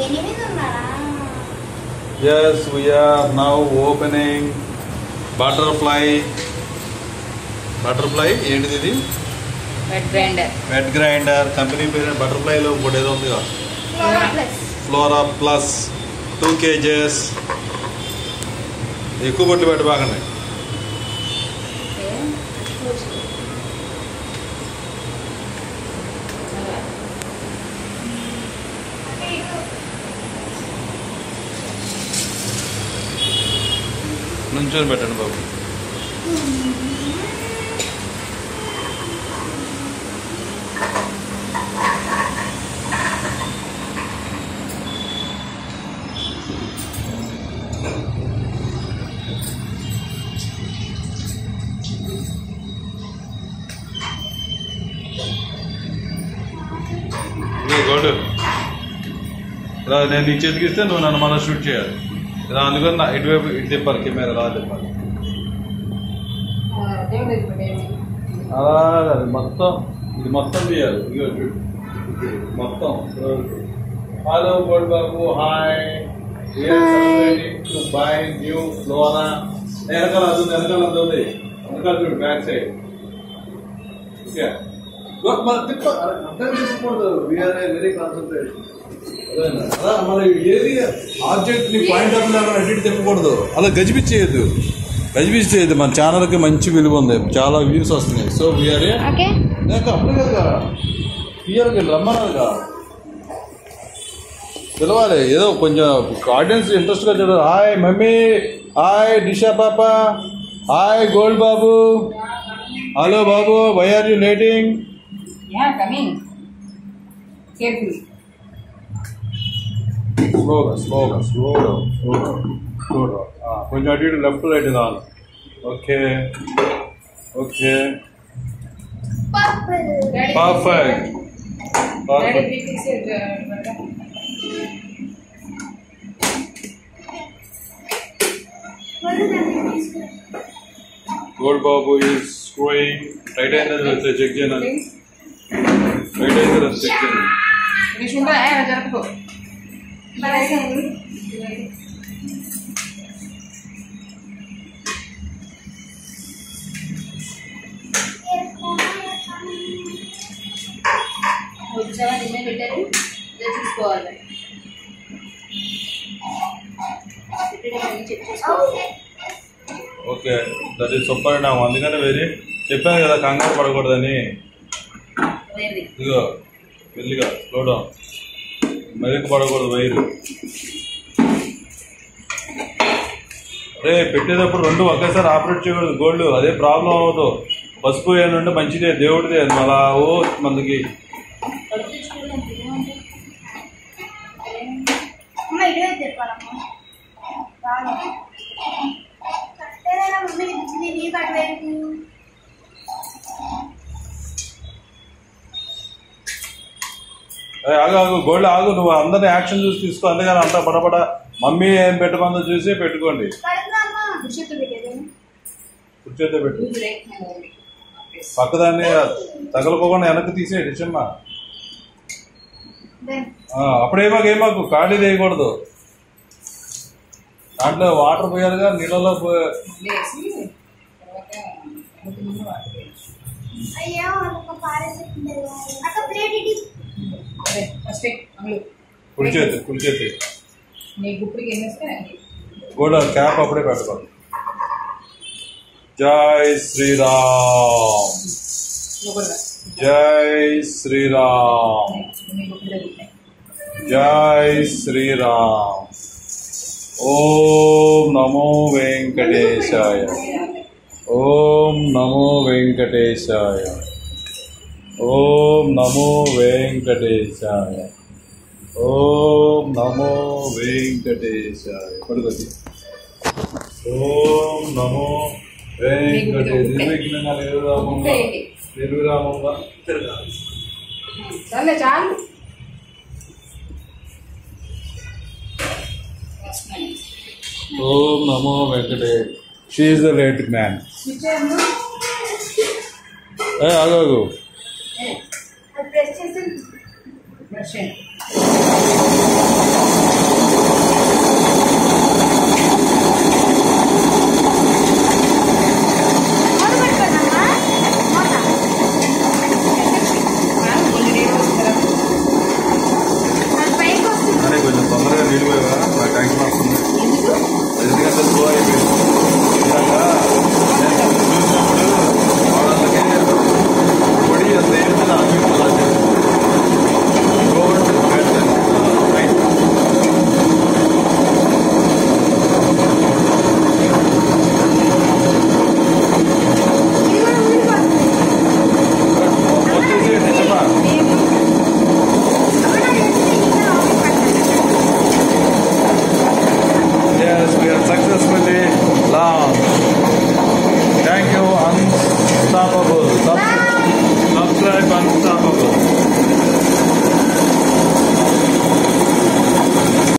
Yes, we are now opening butterfly. Butterfly, ఏంటిది ఇది? Wet grinder. Company పేరు బటర్ఫ్లైలో ఇంకోటి ఏదో ఉంది కదా, ఫ్లోరా ప్లస్ 2 kgs. ఎక్కువ కొట్లు పెట్టి బాగానే. నుంచొని పెట్టండి బాబు. గోల్డ్ ఇలా నేను నీ చేతికి ఇస్తే నువ్వు నన్ను మళ్ళీ షూట్ చేయాలి. ఇలా అందుకని నా ఇటువైపు ఇటు తిప్పాలి, కెమెరా అలా తిప్పాలి. అలా కాదు, మొత్తం ఇది మొత్తం తీయాలి. మొత్తం. హలో గోల్డ్ బాబు, హాయ్. Bye new Flora. వెనకాల అది ఉంది, వెనకాల చూడు, back side. Okay, very concentration. మన ఏది ఆబ్జెక్ట్ ని పాయింట్ ఆఫ్ అటు తిప్పకూడదు, అలా గజిబిచ్చేయద్దు. మన ఛానల్కి మంచి విలువ ఉంది, చాలా వ్యూస్ వస్తున్నాయి. సో వీఆర్ అప్పుడే కదా క్లియర్గా రమ్మన్నారుగా, పిలవాలి. ఏదో కొంచెం ఆడియన్స్ ఇంట్రెస్ట్గా చూడాలి. హాయ్ మమ్మీ, హాయ్ డిషా పాప, హాయ్ గోల్డ్ బాబు. హలో బాబు, వై ఆర్ యూ లేటింగ్? స్లోగా కొంచెం అటు ఇటు లెఫ్ట్ రైట్ రాను. Okay okay, perfect. గోల్డ్ బాబు is screwing. Right hand check చేయాలి, రైట్ హ్యాండ్ చెక్ చేయాలి. పెట్టారు చూసుకోవాలి. Okay, that is super. నా అందుకనే వేరే చెప్పాను కదా, కంగారు పడకూడదని. ఇదిగో మెల్లిగా స్లో డౌన్, మెరుగు పడకూడదు వైరు. అదే పెట్టేటప్పుడు రెండు ఒకేసారి ఆపరేట్ చేయకూడదు గోల్డ్, అదే ప్రాబ్లం అవ్వదు. పసుపు ఏమంటే మంచిదే, దేవుడిదే. అది మళ్ళా ఓ మనకి ఆగు గోల్డ్ ఆగు, నువ్వు అందరినీ యాక్షన్ చూసి తీసుకో. అందుకని అంతా పడపడ మమ్మీ ఏం పెట్టమందో చూసి పెట్టుకోండి. కూర్చోతే పెట్టు, పక్కదాన్ని తగలకోకుండా వెనక్కి తీసే డిషమ్మా. అప్పుడేమాకు ఖాళీ చేయకూడదు. దాంట్లో వాటర్ పోయాలిగా, నీళ్ళలో కుడి చేతి కూడా క్యాప్ అప్పుడే పెట్టుకోండి. జై శ్రీరామ్, జై శ్రీరామ్, జై శ్రీరామ్. ఓం నమో వెంకటేశాయ, ఓం నమో వెంకటేశాయ, ఓం నమో వెంకటేశాయ, ఓం నమో వెంకటేశాయ. పడుకోండి. ఓం నమో వెంకటేశాయ. నిర్విరామంగా తిరగాలి. చాలు. ఓం నమో Venkatesh. She is the right man. ఆగు